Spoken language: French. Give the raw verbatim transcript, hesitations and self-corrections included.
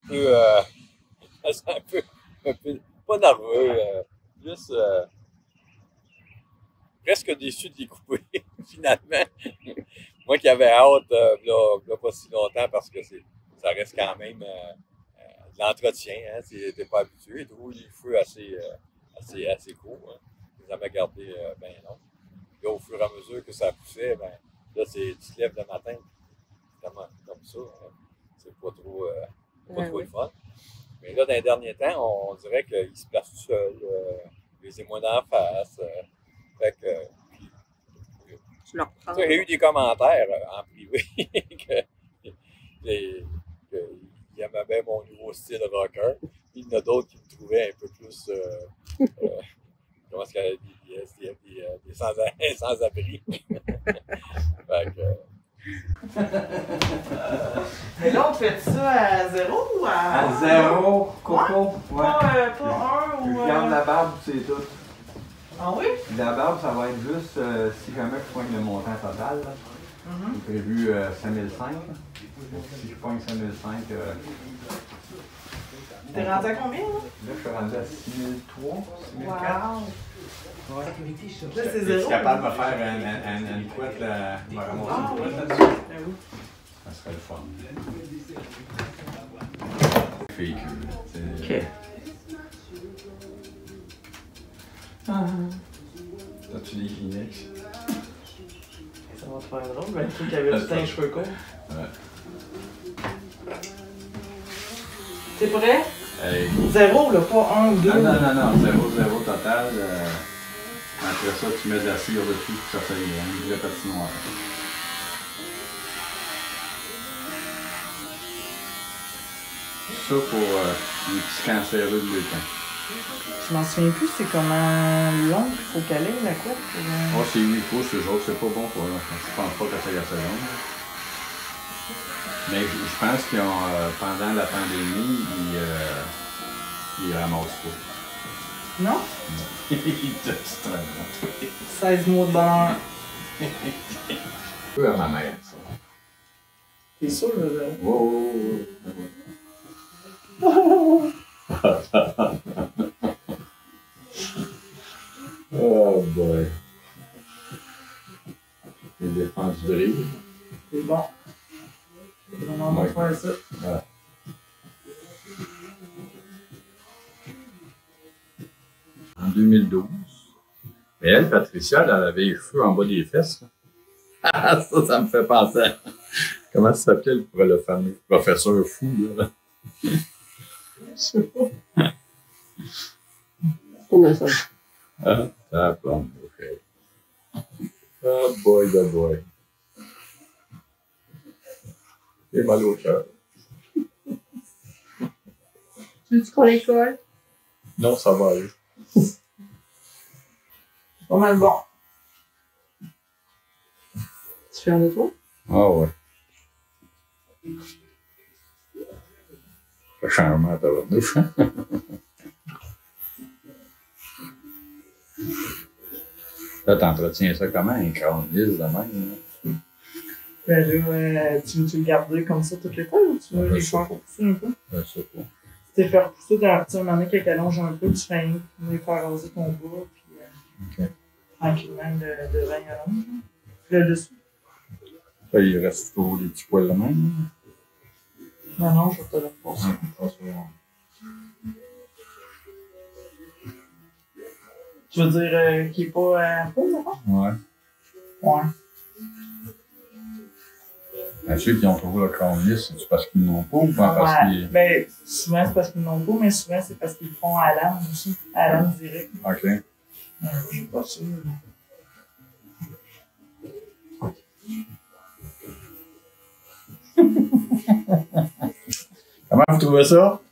peu, euh, un peu, un peu, pas nerveux, euh, juste euh, presque déçu de les couper, finalement. Moi qui avais hâte, euh, là, là, pas si longtemps, parce que c'est, ça reste quand même euh, euh, de l'entretien, hein, t'es pas habitué, tu roules les feux assez, euh, assez, assez courts, hein. Je les avais gardés euh, bien longs. Là, au fur et à mesure que ça poussait, ben, là, c'est, tu te lèves le matin, évidemment, comme ça, hein. C'est pas trop, euh, pas Ouais, trop oui. le fun. Mais là, dans les derniers temps, on, on dirait qu'il se place tout seul, euh, les émois en face. Euh, fait que, euh, puis, Tu le reprends. j'ai eu des commentaires euh, en privé que, les, que ils aimaient bien mon nouveau style rocker. Puis il y en a d'autres qui me trouvaient un peu plus, euh, euh, comment est-ce qu'il y a des, des, des, des, des sans, sans-abri. Fait que, Mais là, on fait ça à zéro ou à. À zéro, coco. Ouais. Pas, euh, pas un ou. Je garde euh, la barbe, c'est tout. Ah oui? La barbe, ça va être juste euh, si jamais je pogne le montant total. Là. Mhm. J'ai prévu euh, cinq mille cinq. Si je pogne cinq mille cinq, euh, T'es rendu à combien, là? là je suis rendu à six mille trois, six mille quatre. Wow! Ouais. Là, c'est Je zéro. suis capable de me faire une, une, une couette, là, me ramasser Ah une oui. couette là-dessus. Ben oui. Ça serait le fun. Véhicule. Ok. Ah. T'as-tu des Kleenex? Ça va te faire drôle, mais le truc qui avait tout un cheveu court. Ouais. T'es prêt? Hey. Zéro, là, pas un ou deux. Non, non, non, non, zéro, zéro total. Euh, après ça, tu mets de la cire dessus pour que ça s'aille bien. Une vraie patinoire. Ça pour euh, les petits cancéreux de l'étain. Je m'en souviens plus, c'est comment long qu'il faut qu'elle ait, la couette. Pour, euh... Oh, c'est huit pouces, eux autres, c'est pas bon pour eux. Je pense pas que ça y a assez long. Mais je, je pense qu'ils ont, euh, pendant la pandémie, ils, euh, ils ramassent pas. Non? Ils te stressent. seize mois de bonheur. Peu à ma mère, ça. T'es sûr, le zéro? Oh, oh, oh. Oh boy. Les défenses du rire. C'est bon. C'est vraiment bon de faire ça. Ouais. En deux mille douze. Mais elle, Patricia, elle avait les cheveux en bas des fesses. Ah, ça, ça me fait penser à... Comment ça s'appelait le, le fameux professeur fou, là? Je sais pas. Comment ça? Ah, ça plombe, ok. Oh boy, oh boy. J'ai mal au cœur. Tu veux-tu qu'on l'école? Non, ça va aller. C'est pas mal bon. Tu fais un de toi? Ah ouais. Pas charmant à ta douche, hein? Là, t'entretiens ça comment, un crâne lisse de même, là? Ben là, euh, tu veux-tu le garder comme ça toutes les fois ou tu veux Je les sais faire pas. pousser un peu? Je sais pas. Tu t'es fait repousser dans un petit moment donné qu'elle allonge un peu, tu fais rien que les faire raser ton bas, puis euh, Ok. tranquillement le devant il allonge. Puis le dessous. Là, il reste toujours des petits poils de même. Non, non, je vais te le repasser. Là. Ah, ça va. Tu veux dire euh, qu'il n'est pas euh, peau, d'accord? Ouais. Ouais. Ben, ceux qui ont toujours le crâne lisse, c'est parce qu'ils n'ont pas ou pas parce Ouais. qu'ils. Ben, souvent c'est parce qu'ils n'ont pas, mais souvent c'est parce qu'ils le font à lame aussi. À lame direct. Ok. Ouais, je suis pas sûr. Comment vous trouvez ça?